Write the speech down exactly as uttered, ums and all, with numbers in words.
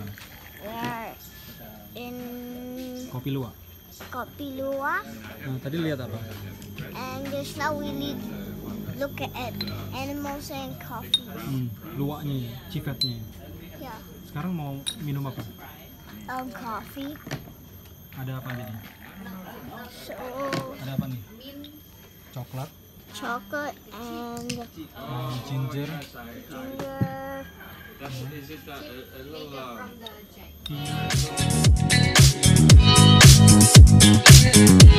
mana? We're in Kopi luwak. Kopi Luwak, Nah, tadi lihat apa? and just now we need look at animals and coffee. Hmm, luwaknya, ya, civetnya. Yeah, Sekarang mau minum apa? um, coffee. Ada apa aja nih? So Ada apa nih? Coklat, chocolate and uh, ginger, ginger. tea.